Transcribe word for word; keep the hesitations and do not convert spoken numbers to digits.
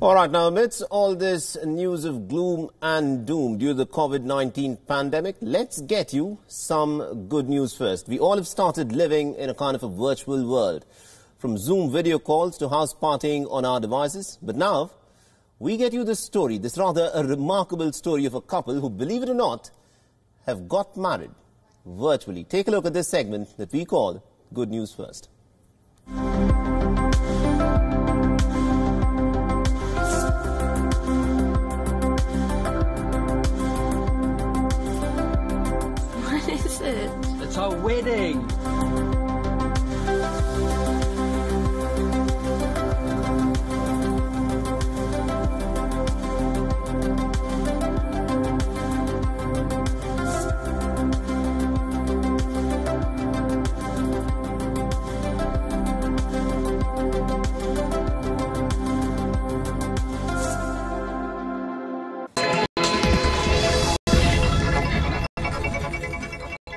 All right, now amidst all this news of gloom and doom due to the COVID nineteen pandemic, let's get you some good news first. We all have started living in a kind of a virtual world, from Zoom video calls to house partying on our devices. But now, we get you this story, this rather a remarkable story of a couple who, believe it or not, have got married virtually. Take a look at this segment that we call Good News First.